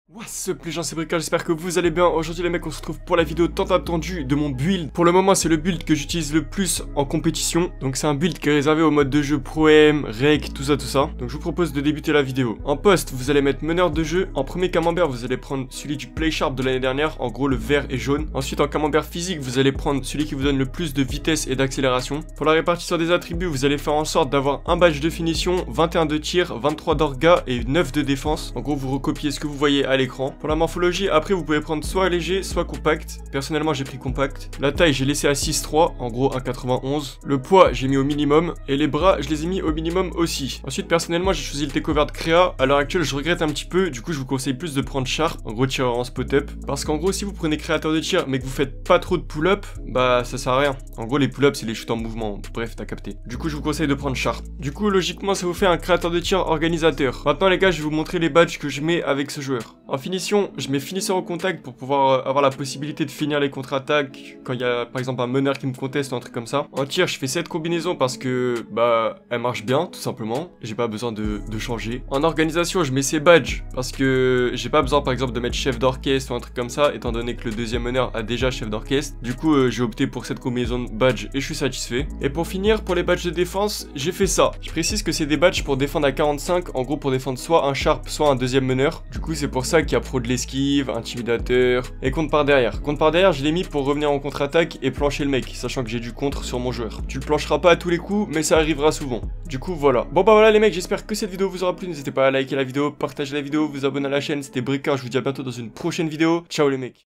What's up les gens, c'est Bricard, j'espère que vous allez bien. Aujourd'hui les mecs, on se retrouve pour la vidéo tant attendue de mon build. Pour le moment c'est le build que j'utilise le plus en compétition. Donc c'est un build qui est réservé au mode de jeu Pro-M, Rec, tout ça. Donc je vous propose de débuter la vidéo. En poste, vous allez mettre meneur de jeu. En premier camembert, vous allez prendre celui du Play Sharp de l'année dernière, en gros le vert et jaune. Ensuite en camembert physique, vous allez prendre celui qui vous donne le plus de vitesse et d'accélération. Pour la répartition des attributs, vous allez faire en sorte d'avoir un badge de finition, 21 de tir, 23 d'orga et 9 de défense. En gros vous recopiez ce que vous voyez à l'écran. Pour la morphologie, après vous pouvez prendre soit léger, soit compact. Personnellement j'ai pris compact. La taille j'ai laissé à 6,3, en gros 1,91. Le poids j'ai mis au minimum. Et les bras je les ai mis au minimum aussi. Ensuite personnellement j'ai choisi le takeover de créa. À l'heure actuelle je regrette un petit peu. Du coup je vous conseille plus de prendre Sharp, en gros tireur en spot-up. Parce qu'en gros si vous prenez créateur de tir mais que vous faites pas trop de pull-up, bah ça sert à rien. En gros les pull-up c'est les shoots en mouvement. Bref t'as capté. Du coup je vous conseille de prendre Sharp. Du coup logiquement ça vous fait un créateur de tir organisateur. Maintenant les gars je vais vous montrer les badges que je mets avec ce joueur. En finition, je mets finisseur au contact pour pouvoir avoir la possibilité de finir les contre-attaques quand il y a par exemple un meneur qui me conteste ou un truc comme ça. En tir, je fais cette combinaison parce que bah elle marche bien tout simplement. J'ai pas besoin de changer. En organisation, je mets ces badges parce que j'ai pas besoin par exemple de mettre chef d'orchestre ou un truc comme ça étant donné que le deuxième meneur a déjà chef d'orchestre. Du coup, j'ai opté pour cette combinaison de badges et je suis satisfait. Et pour finir, pour les badges de défense, j'ai fait ça. Je précise que c'est des badges pour défendre à 45, en gros pour défendre soit un sharp, soit un deuxième meneur. Du coup, c'est pour ça qu'il y a pro de l'esquive, intimidateur et contre par derrière. Contre par derrière, je l'ai mis pour revenir en contre-attaque et plancher le mec, sachant que j'ai du contre sur mon joueur. Tu le plancheras pas à tous les coups, mais ça arrivera souvent. Du coup, voilà. Bon bah voilà les mecs, j'espère que cette vidéo vous aura plu. N'hésitez pas à liker la vidéo, partager la vidéo, vous abonner à la chaîne. C'était Bricard, je vous dis à bientôt dans une prochaine vidéo. Ciao les mecs.